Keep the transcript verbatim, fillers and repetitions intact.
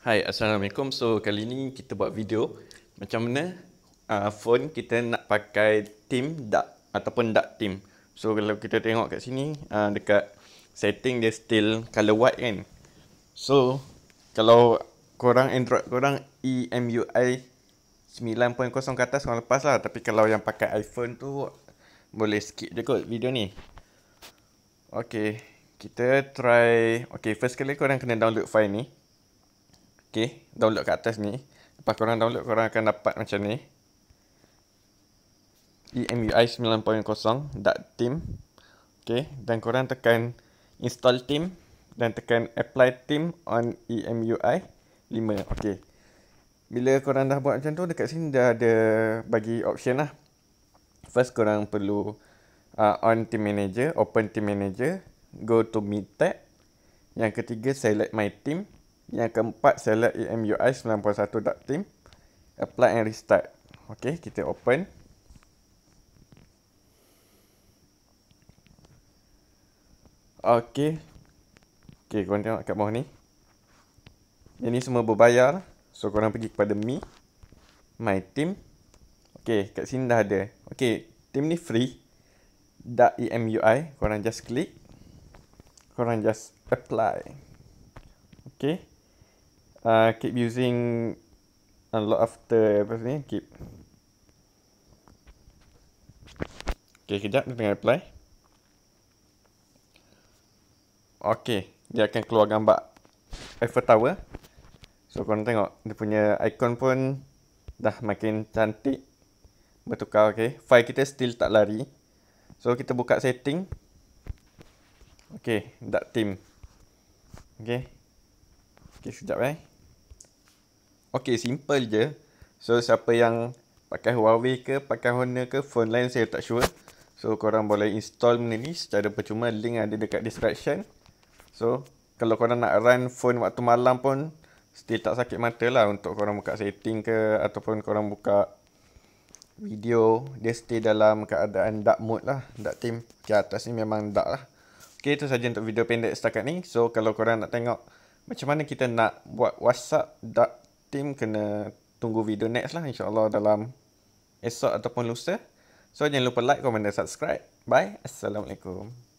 Hai, Assalamualaikum. So, kali ni kita buat video macam mana uh, phone kita nak pakai theme dark ataupun dark theme. So, kalau kita tengok kat sini, uh, dekat setting dia still color white kan. So, kalau korang Android korang E M U I sembilan titik kosong ke atas korang lepas lah. Tapi kalau yang pakai iPhone tu boleh skip je kot video ni. Okay, kita try. Okay, first kali korang kena download file ni. Okay, download kat atas ni. Lepas korang download, korang akan dapat macam ni. E M U I sembilan titik kosong dark theme. Okay, dan korang tekan install theme dan tekan apply theme on E M U I lima. Okay, bila korang dah buat macam tu, dekat sini dah ada bagi option lah. First, korang perlu uh, on theme manager, open theme manager, go to mid tab. Yang ketiga, select my theme. Yang keempat, select E M U I sembilan titik satu dark theme. Apply and restart. Okay, kita open. Okay. Okay, korang tengok kat bawah ni. Yang ni semua berbayar. So, korang pergi kepada Me, My Theme. Okay, kat sini dah ada. Okay, theme ni free. Dark E M U I. Korang just klik. Korang just apply. Okay. Uh, keep using unlock after apa ni, keep. Okay, kejap dia tengah apply. Okay, dia akan keluar gambar Eiffel Tower. So, korang tengok dia punya icon pun dah makin cantik, bertukar. Okay, file kita still tak lari. So, kita buka setting. Okay, dark theme. Okay. Okay, sekejap eh. Okay, simple je. So, siapa yang pakai Huawei ke, pakai Honor ke, phone lain saya tak sure. So, korang boleh install benda ni secara percuma. Link ada dekat description. So, kalau korang nak run phone waktu malam pun still tak sakit mata lah untuk korang buka setting ke, ataupun korang buka video. Dia stay dalam keadaan dark mode lah, dark theme. Okay, atas ni memang dark lah. Okay, itu saja untuk video pendek setakat ni. So, kalau korang nak tengok macam mana kita nak buat WhatsApp dark theme, kena tunggu video next lah, insyaAllah dalam esok ataupun lusa. So, jangan lupa like, komen dan subscribe. Bye. Assalamualaikum.